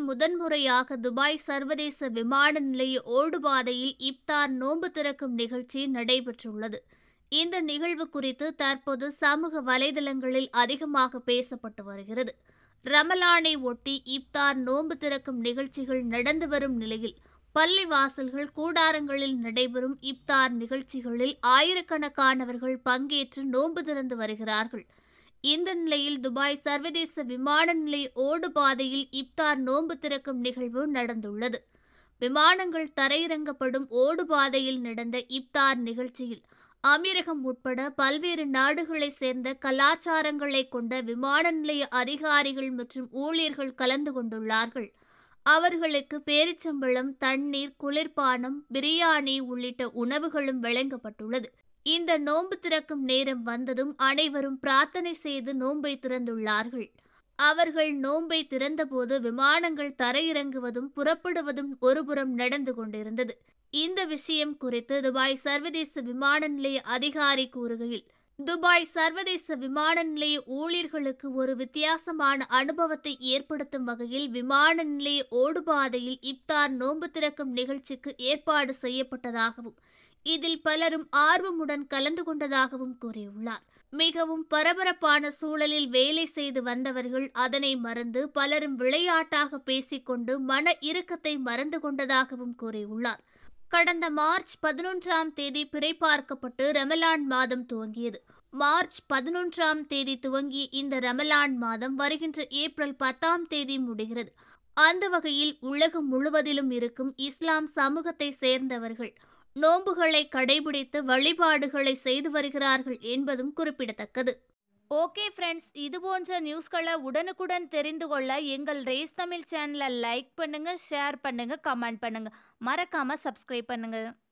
முதன்முறையாக துபாய் சர்வதேச விமான நிலைய ஓடுபாதையில் இப்தார் நோன்பு திறக்கும் நிகழ்ச்சி நடைபெற்றுள்ளது. இந்த நிகழ்வு குறித்து தற்போது சமூக வலைதளங்களில் அதிகமாக பேசப்பட்டு வருகிறது. ரமலானை ஒட்டி இப்தார் நோன்பு திறக்கும் நிகழ்ச்சிகள் நடந்து வரும் நிலையில் பள்ளி வாசல்கள் கூடாரங்களில் நடைபெறும் இப்தார் நிகழ்ச்சிகளில் ஆயிரக்கணக்கானவர்கள் பங்கேற்று நோன்பு திறந்து வருகிறார்கள். இந்த நிலையில் துபாய் சர்வதேச விமான நிலைய ஓடுபாதையில் இப்தார் நோன்பு திறக்கும் நிகழ்வு நடந்துள்ளது. விமானங்கள் தரையிறங்கப்படும் ஓடுபாதையில் நடந்த இப்தார் நிகழ்ச்சியில் அமீரகம் உட்பட பல்வேறு நாடுகளைச் சேர்ந்த கலாச்சாரங்களை கொண்ட விமான நிலைய அதிகாரிகள் மற்றும் ஊழியர்கள் கலந்து கொண்டுள்ளார்கள். அவர்களுக்கு பேரிச்சம்பழம், தண்ணீர், குளிர்பானம், பிரியாணி உள்ளிட்ட உணவுகளும் வழங்கப்பட்டுள்ளது. இந்த நோன்பு திறக்கும் நேரம் வந்ததும் அனைவரும் பிரார்த்தனை செய்து நோன்பை திறந்துள்ளார்கள். அவர்கள் நோன்பை திறந்தபோது விமானங்கள் தரையிறங்குவதும் புறப்படுவதும் ஒருபுறம் நடந்து கொண்டிருந்தது. இந்த விஷயம் குறித்து துபாய் சர்வதேச விமான நிலைய அதிகாரி கூறுகையில், துபாய் சர்வதேச விமான நிலைய ஊழியர்களுக்கு ஒரு வித்தியாசமான அனுபவத்தை ஏற்படுத்தும் வகையில் விமான நிலைய ஓடுபாதையில் இப்தார் நோன்பு திறக்கும் நிகழ்ச்சிக்கு ஏற்பாடு செய்யப்பட்டதாகவும் இதில் பலரும் ஆர்வமுடன் கலந்து கொண்டதாகவும் கூறியுள்ளார். மிகவும் பரபரப்பான சூழலில் வேலை செய்து வந்தவர்கள் அதனை மறந்து பலரும் விளையாட்டாக பேசிக்கொண்டு மன இறுக்கத்தை மறந்து கொண்டதாகவும் கூறியுள்ளார். கடந்த மார்ச் 11ஆம் தேதி பிறை பார்க்கப்பட்டு ரமலான் மாதம் துவங்கியது. மார்ச் 11ஆம் தேதி துவங்கிய இந்த ரமலான் மாதம் வருகின்ற ஏப்ரல் 10ஆம் தேதி முடிகிறது. அந்த வகையில் உலகம் முழுவதிலும் இருக்கும் இஸ்லாம் சமூகத்தை சேர்ந்தவர்கள் நோன்புகளை கடைபிடித்து வழிபாடுகளை செய்து வருகிறார்கள் என்பதும் குறிப்பிடத்தக்கது. ஓகே ஃப்ரெண்ட்ஸ், இது போன்ற நியூஸ்களை உடனுக்குடன் தெரிந்து கொள்ள எங்கள் ரேஸ் தமிழ் சேனலை லைக் பண்ணுங்க, ஷேர் பண்ணுங்க, கமெண்ட் பண்ணுங்க, மறக்காம சப்ஸ்கிரைப் பண்ணுங்க.